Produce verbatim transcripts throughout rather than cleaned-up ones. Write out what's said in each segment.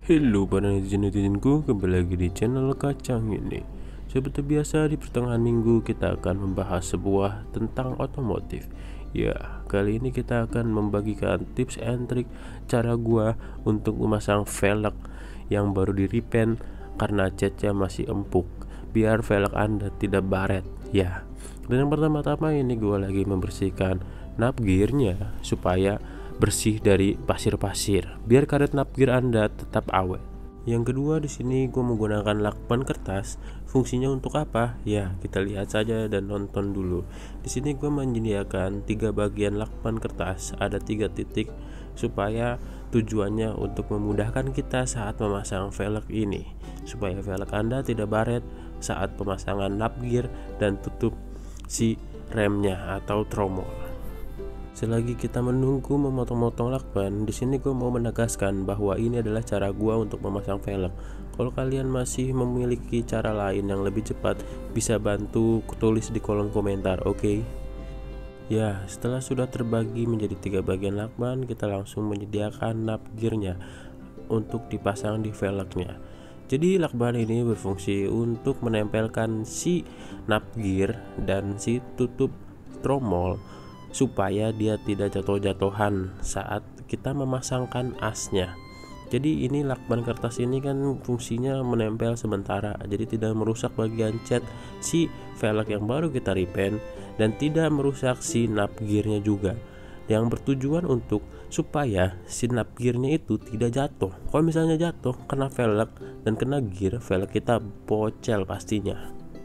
Halo para netizen-netizensku, kembali lagi di channel Kacang ini. Seperti biasa, di pertengahan minggu kita akan membahas sebuah tentang otomotif. Ya, kali ini kita akan membagikan tips and trik cara gua untuk memasang velg yang baru di repaint karena catnya masih empuk, biar velg Anda tidak baret. Ya, dan yang pertama-tama ini gua lagi membersihkan knob gearnya supaya bersih dari pasir-pasir, biar karet knob gear Anda tetap awet. Yang kedua, di sini gue menggunakan lakban kertas. Fungsinya untuk apa? Ya, kita lihat saja dan nonton dulu. Di sini gue menyediakan tiga bagian lakban kertas, ada tiga titik, supaya tujuannya untuk memudahkan kita saat memasang velg ini, supaya velg Anda tidak baret saat pemasangan knob gear dan tutup si remnya atau tromol. Selagi kita menunggu memotong-motong lakban, di sini gue mau menegaskan bahwa ini adalah cara gue untuk memasang velg. Kalau kalian masih memiliki cara lain yang lebih cepat, bisa bantu tulis di kolom komentar, oke? Okay? Ya, setelah sudah terbagi menjadi tiga bagian lakban, kita langsung menyediakan knob gearnya untuk dipasang di velgnya. Jadi lakban ini berfungsi untuk menempelkan si knob gear dan si tutup tromol supaya dia tidak jatuh-jatuhan saat kita memasangkan asnya. Jadi ini lakban kertas ini kan fungsinya menempel sementara, jadi tidak merusak bagian cat si velg yang baru kita repaint dan tidak merusak si knob gearnya juga, yang bertujuan untuk supaya si knob gearnya itu tidak jatuh. Kalau misalnya jatuh kena velg dan kena gear, velg kita bocel pastinya.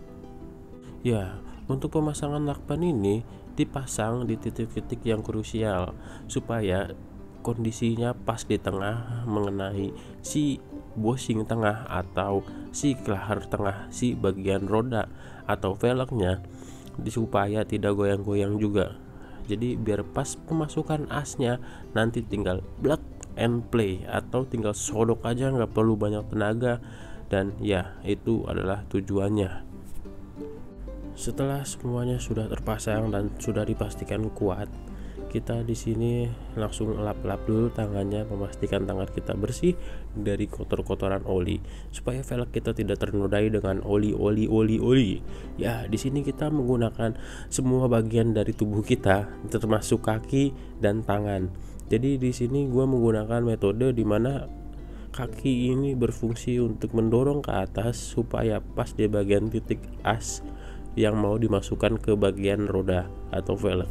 Ya, untuk pemasangan lakban ini dipasang di titik-titik yang krusial supaya kondisinya pas di tengah mengenai si bushing tengah atau si kelahar tengah si bagian roda atau velgnya, supaya tidak goyang-goyang juga. Jadi biar pas pemasukan asnya, nanti tinggal plug and play atau tinggal sodok aja, nggak perlu banyak tenaga, dan ya itu adalah tujuannya. Setelah semuanya sudah terpasang dan sudah dipastikan kuat, kita di sini langsung lap-lap dulu tangannya, memastikan tangan kita bersih dari kotor-kotoran oli supaya velg kita tidak ternodai dengan oli oli oli oli. Ya, di sini kita menggunakan semua bagian dari tubuh kita termasuk kaki dan tangan. Jadi di sini gua menggunakan metode dimana kaki ini berfungsi untuk mendorong ke atas supaya pas di bagian titik as yang mau dimasukkan ke bagian roda atau velg.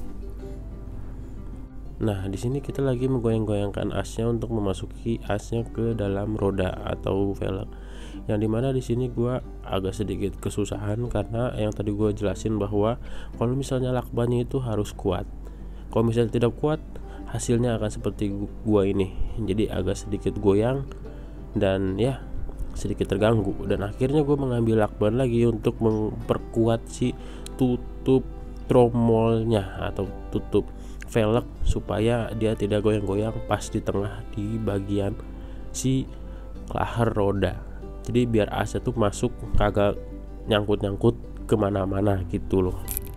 Nah, di sini kita lagi menggoyang-goyangkan asnya untuk memasuki asnya ke dalam roda atau velg. Yang dimana di sini gua agak sedikit kesusahan karena yang tadi gua jelasin bahwa kalau misalnya lakbannya itu harus kuat. Kalau misalnya tidak kuat, hasilnya akan seperti gua ini. Jadi agak sedikit goyang dan ya sedikit terganggu, dan akhirnya gue mengambil lakban lagi untuk memperkuat si tutup tromolnya atau tutup velg supaya dia tidak goyang-goyang pas di tengah di bagian si kelahar roda. Jadi biar asnya tuh masuk kagak nyangkut-nyangkut kemana-mana gitu loh.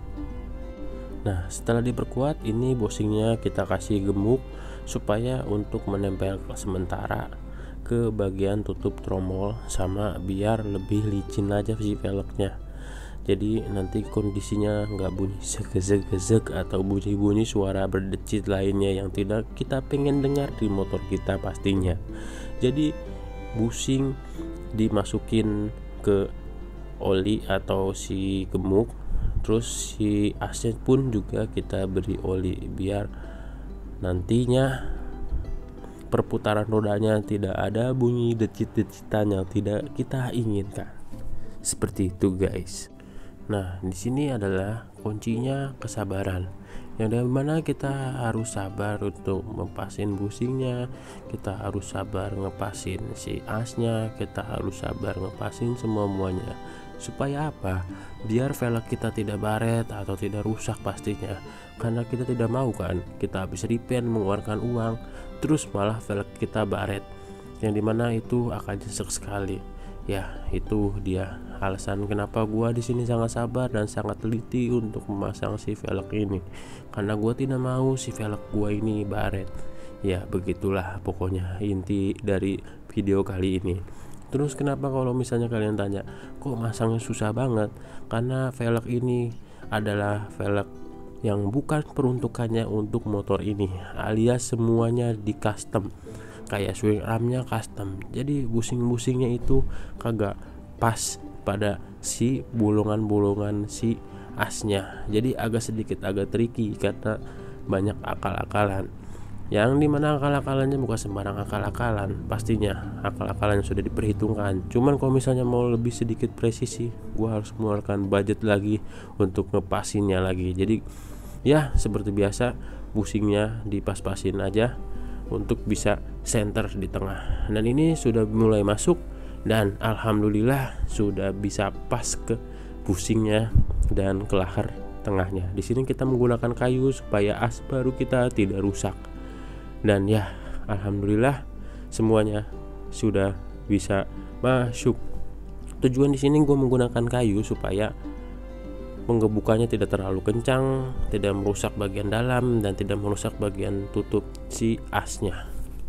Nah, setelah diperkuat ini bushingnya kita kasih gemuk supaya untuk menempel sementara ke bagian tutup tromol, sama biar lebih licin aja si velgnya. Jadi nanti kondisinya nggak bunyi segezek-gezek atau bunyi-bunyi suara berdecit lainnya yang tidak kita pengen dengar di motor kita pastinya. Jadi bushing dimasukin ke oli atau si gemuk, terus si asnya pun juga kita beri oli biar nantinya perputaran rodanya tidak ada bunyi decit-decitan yang tidak kita inginkan. Seperti itu, guys. Nah, di sini adalah kuncinya kesabaran. Yang dimana kita harus sabar untuk mempasin bushingnya, kita harus sabar ngepasin si asnya, kita harus sabar ngepasin semua-muanya. Supaya apa? Biar velg kita tidak baret atau tidak rusak pastinya. Karena kita tidak mau kan, kita habis repaint mengeluarkan uang, terus malah velg kita baret, yang dimana itu akan nyesek sekali. Ya, itu dia alasan kenapa gua di sini sangat sabar dan sangat teliti untuk memasang si velg ini, karena gua tidak mau si velg gua ini baret. Ya begitulah pokoknya inti dari video kali ini. Terus kenapa kalau misalnya kalian tanya, kok masangnya susah banget? Karena velg ini adalah velg yang bukan peruntukannya untuk motor ini, alias semuanya di custom. Kayak swing armnya custom, jadi busing-busingnya itu kagak pas pada si bolongan-bolongan si asnya. Jadi agak sedikit agak tricky karena banyak akal-akalan. Yang dimana akal-akalannya bukan sembarang akal-akalan, pastinya akal-akalan yang sudah diperhitungkan. Cuman kalau misalnya mau lebih sedikit presisi, gua harus mengeluarkan budget lagi untuk ngepasinnya lagi. Jadi ya seperti biasa, busingnya dipas-pasin aja untuk bisa center di tengah. Dan ini sudah mulai masuk dan alhamdulillah sudah bisa pas ke busingnya dan ke lahar tengahnya. Di sini kita menggunakan kayu supaya as baru kita tidak rusak. Dan ya alhamdulillah semuanya sudah bisa masuk. Tujuan di sini gue menggunakan kayu supaya penggebukannya tidak terlalu kencang, tidak merusak bagian dalam dan tidak merusak bagian tutup si asnya.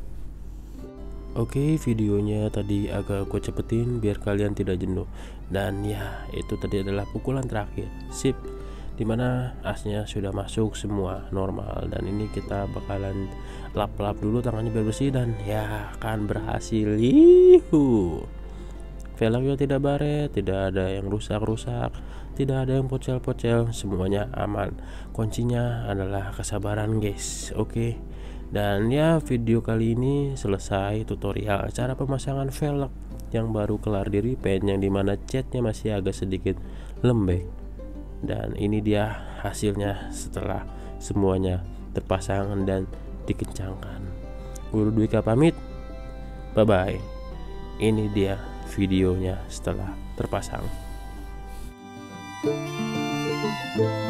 Oke, videonya tadi agak gue cepetin biar kalian tidak jenuh. Dan ya itu tadi adalah pukulan terakhir. Sip, dimana asnya sudah masuk semua normal. Dan ini kita bakalan lap-lap dulu tangannya biar bersih. Dan ya akan berhasil. Yuhu. Velgnya tidak baret, tidak ada yang rusak-rusak, tidak ada yang pocel-pocel, semuanya aman. Kuncinya adalah kesabaran guys. Oke. Dan ya video kali ini selesai tutorial cara pemasangan velg yang baru kelar di repaint, yang dimana catnya masih agak sedikit lembek. Dan ini dia hasilnya setelah semuanya terpasang dan dikencangkan. Guru Dwika pamit. Bye bye. Ini dia videonya setelah terpasang.